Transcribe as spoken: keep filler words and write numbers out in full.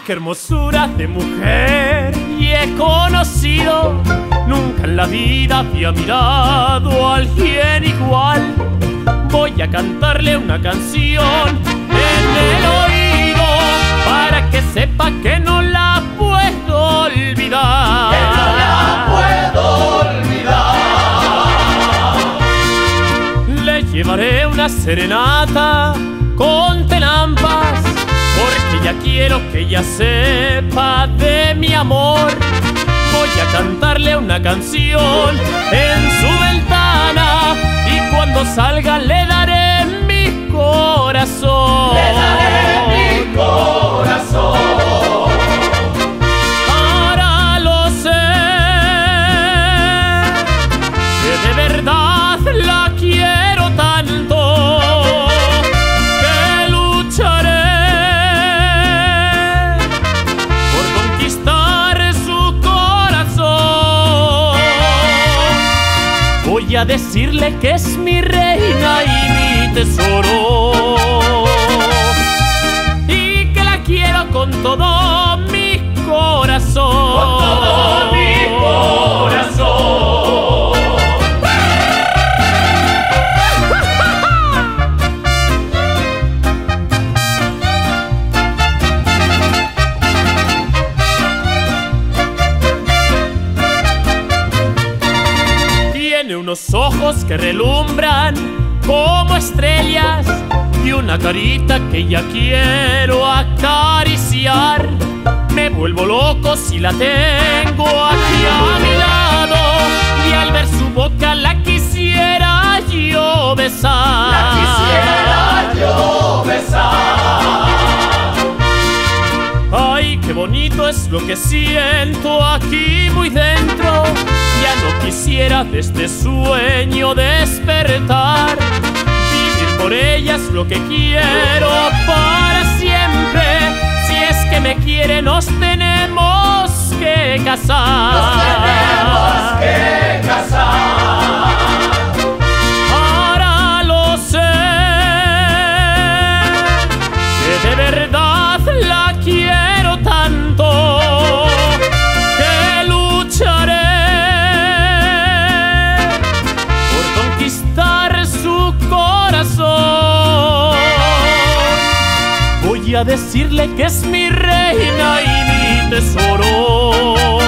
qué hermosura de mujer y he conocido. Nunca en la vida había mirado a alguien igual. Voy a cantarle una canción en el oído para que sepa que no la puedo olvidar. Que no la puedo olvidar. Le llevaré una serenata con tenampas, porque ya quiero que ella sepa de mi amor. Voy a cantarle una canción en su ventana y cuando salga le daré mi corazón. Le daré mi corazón. Ahora lo sé, que de verdad la quiero tanto, que lucharé por conquistar su corazón. Voy a decirle que es mi reina y mi tesoro, y que la quiero con todo mi corazón. Con todo mi corazón. Tiene unos ojos que relumbran como estrellas y una carita que ya quiero acariciar. Me vuelvo loco si la tengo aquí a mi lado, y al ver su boca la quisiera yo besar. La quisiera yo besar. Ay, qué bonito es lo que siento aquí muy dentro. Ya no quisiera de este sueño despertar. Vivir por ella es lo que quiero para siempre. Si es que me quiere, nos tenemos que casar. Nos tenemos que casar. Ahora lo sé, que de verdad la quiero tanto, que lucharé por conquistar su corazón. Voy a decirle que es mi reina y mi tesoro,